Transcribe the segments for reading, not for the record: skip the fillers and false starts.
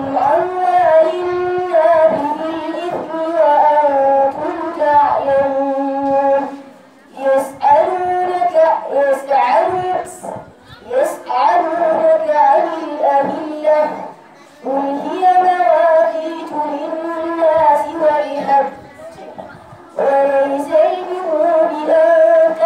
أموال الناس بالإثم وأنتم تعلمون يسألونك عن الأهلة قل هي مواقيت للناس والحج وليس البر بأن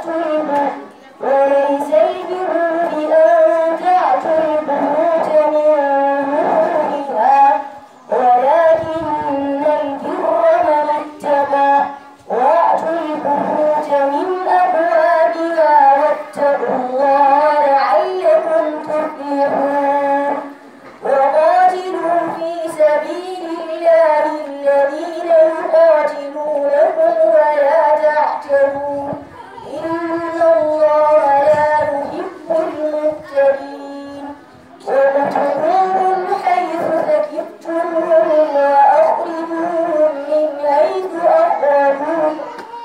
تعتوا البيوت من ظهورها ولكن البر من اتقى وأتوا البيوت من أبوابها واتقوا الله لعلكم تفلحون وقاتلوا في سبيل الله الذين يقاتلونكم ولا تعتدوا إن الله لا يحب المعتدين واقتلوهم حيث ثقفتموهم وأخرجوهم من حيث أخرجوكم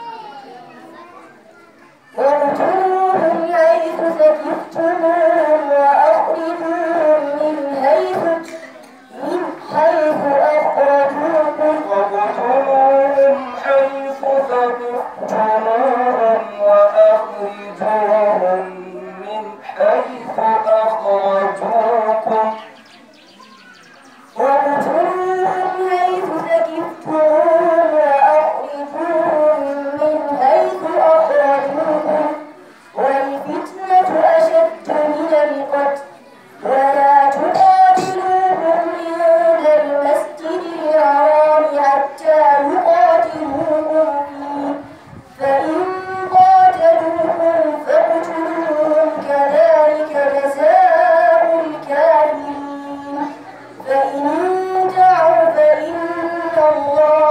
والفتنة أشد من القتل ولا تقاتلوهم عند المسجد الحرام حتى يقاتلوكم فيه فإن قاتلوكم فاقتلوهم كذلك جزاء الكافرين فإن انتهوا فإن الله